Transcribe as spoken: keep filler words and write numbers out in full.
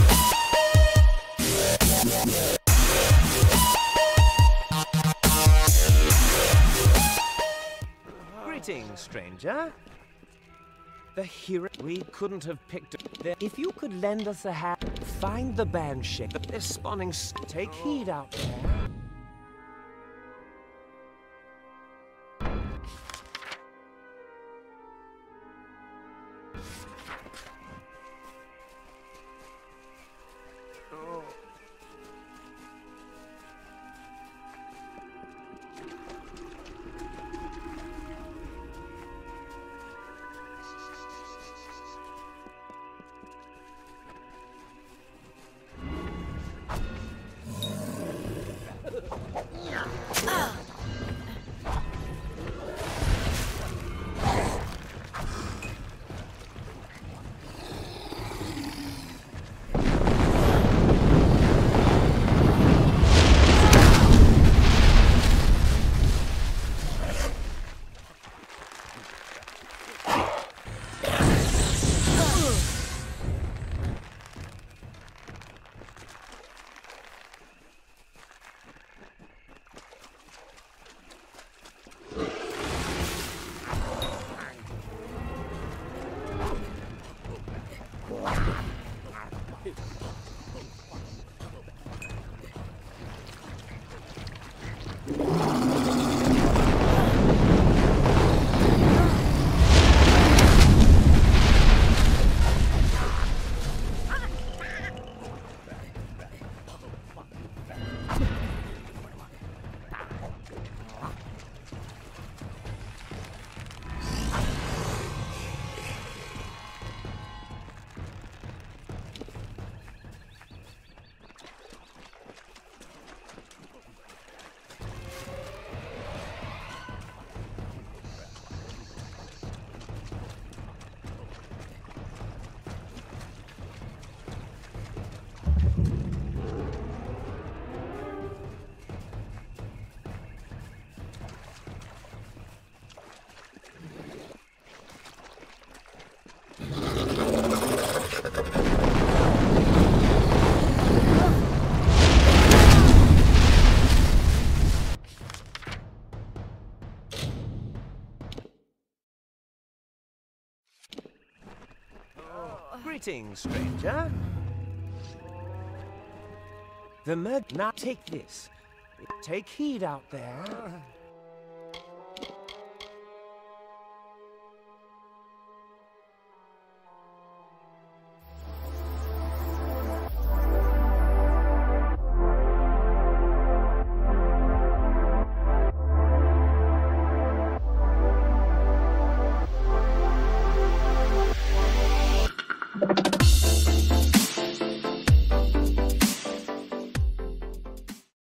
Greetings, stranger. The hero we couldn't have picked. The, if you could lend us a hand, find the banshee. They're spawning. Take heed out there. Greetings, stranger. The murd. Now take this. Take heed out there.